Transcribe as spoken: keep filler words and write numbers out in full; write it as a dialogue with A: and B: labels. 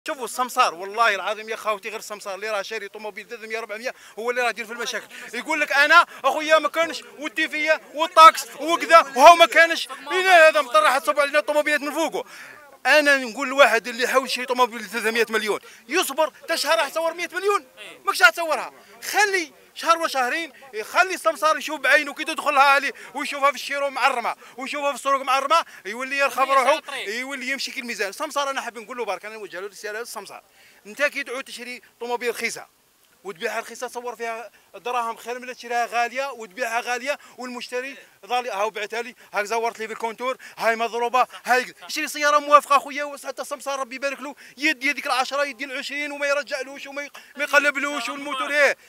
A: شوفوا السمسار والله العظيم يا خاوتي، غير السمسار اللي راه شاري طوموبيل ثلاثمية أربعمية هو اللي راه يدير في المشاكل. يقول لك انا اخويا ما كانش والتيفيه والطاكس وكذا وهو ما كانش، لينا هذا مضطر راح تصب علينا الطوموبيلات من فوقه. انا نقول لواحد اللي يحاول يشري طوموبيل ثلاثمية مليون يصبر تا شهر راح تصور مية مليون، ماكش راح تصورها. خلي شهر وشهرين، خلي السمسار يشوف بعينه كي تدخلها عليه ويشوفها في الشيرو معرمه ويشوفها في السروق معرمه، يولي يرخب روحه، يولي يمشي كي الميزان. السمسار انا حاب نقول له بارك، انا نوجه له رساله للسمسار. انت كي تعود تشري طوموبيل رخيصه وتبيعها رخيصه تصور فيها دراهم خير من تشريها غاليه وتبيعها غاليه والمشتري ظالي هاو بعتها لي، هاك زورت لي في الكونتور، هاي مضروبه، هاي يشري سياره موافقه اخويا. حتى السمسار ربي يبارك له يدي هذيك العشره يدي العشرين وما يرجعلوش وما يقلبلوش والموتور ايه.